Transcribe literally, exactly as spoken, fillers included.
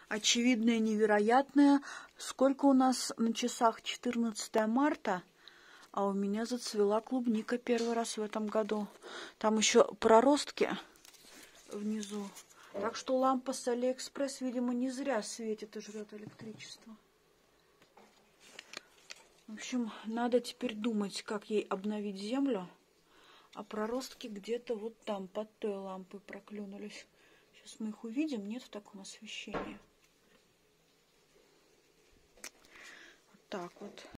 очевидное, невероятное. Сколько у нас на часах? четырнадцатое марта, а у меня зацвела клубника первый раз в этом году. Там еще проростки внизу. Так что лампа с Алиэкспресс, видимо, не зря светит и жрет электричество. В общем, надо теперь думать, как ей обновить землю. А проростки где-то вот там, под той лампой проклюнулись. Сейчас мы их увидим. Нет в таком освещении. Вот так вот.